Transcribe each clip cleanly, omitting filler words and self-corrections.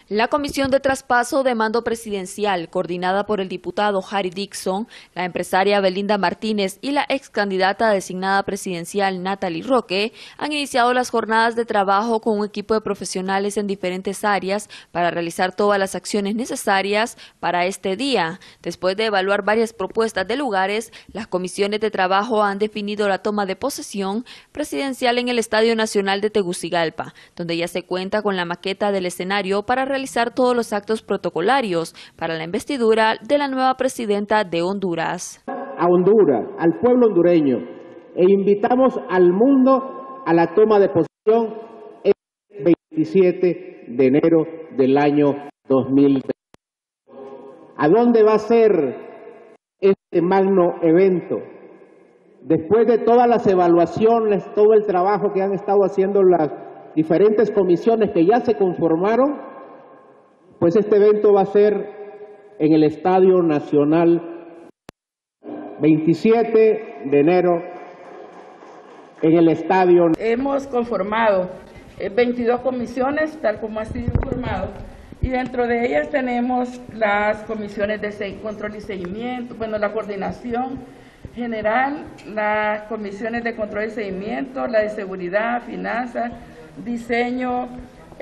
La Comisión de Traspaso de Mando Presidencial, coordinada por el diputado Harry Dixon, la empresaria Belinda Martínez y la ex candidata designada presidencial Natalie Roque, han iniciado las jornadas de trabajo con un equipo de profesionales en diferentes áreas para realizar todas las acciones necesarias para este día. Después de evaluar varias propuestas de lugares, las comisiones de trabajo han definido la toma de posesión presidencial en el Estadio Nacional de Tegucigalpa, donde ya se cuenta con la maqueta del escenario para realizar todos los actos protocolarios para la investidura de la nueva presidenta de Honduras. A Honduras, al pueblo hondureño, e invitamos al mundo a la toma de posesión el 27 de enero del año 2020. ¿A dónde va a ser este magno evento? Después de todas las evaluaciones, todo el trabajo que han estado haciendo las diferentes comisiones que ya se conformaron, pues este evento va a ser en el Estadio Nacional 27 de enero en el estadio. Hemos conformado 22 comisiones, tal como ha sido informado, y dentro de ellas tenemos las comisiones de control y seguimiento, la coordinación general, las comisiones de control y seguimiento, la de seguridad, finanzas, diseño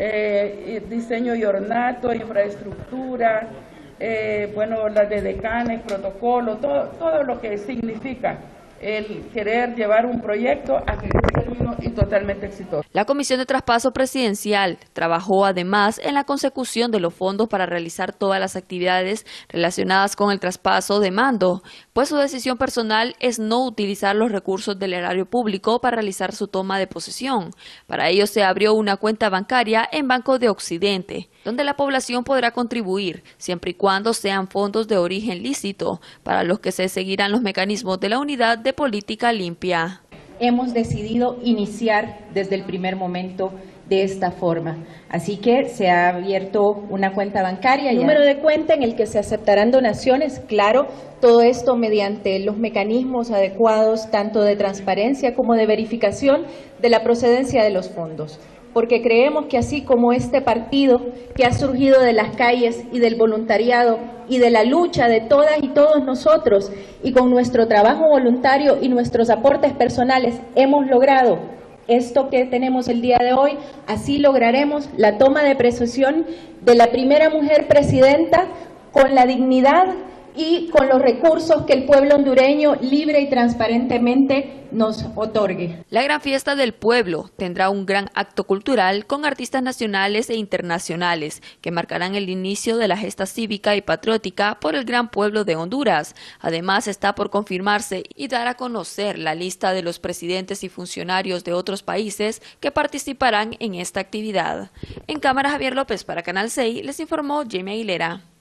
y ornato, infraestructura, las de decanes, protocolo, todo lo que significa el querer llevar un proyecto a que término y totalmente exitoso. La Comisión de Traspaso Presidencial trabajó además en la consecución de los fondos para realizar todas las actividades relacionadas con el traspaso de mando, pues su decisión personal es no utilizar los recursos del erario público para realizar su toma de posesión. Para ello se abrió una cuenta bancaria en Banco de Occidente, donde la población podrá contribuir, siempre y cuando sean fondos de origen lícito, para los que se seguirán los mecanismos de la Unidad de Política Limpia. Hemos decidido iniciar desde el primer momento de esta forma. Así que se ha abierto una cuenta bancaria. Número de cuenta en el que se aceptarán donaciones, claro, todo esto mediante los mecanismos adecuados, tanto de transparencia como de verificación de la procedencia de los fondos. Porque creemos que así como este partido que ha surgido de las calles y del voluntariado y de la lucha de todas y todos nosotros, y con nuestro trabajo voluntario y nuestros aportes personales hemos logrado esto que tenemos el día de hoy, así lograremos la toma de posesión de la primera mujer presidenta con la dignidad y con los recursos que el pueblo hondureño libre y transparentemente nos otorgue. La Gran Fiesta del Pueblo tendrá un gran acto cultural con artistas nacionales e internacionales que marcarán el inicio de la gesta cívica y patriótica por el gran pueblo de Honduras. Además, está por confirmarse y dar a conocer la lista de los presidentes y funcionarios de otros países que participarán en esta actividad. En cámara, Javier López para Canal 6, les informó Jamie Aguilera.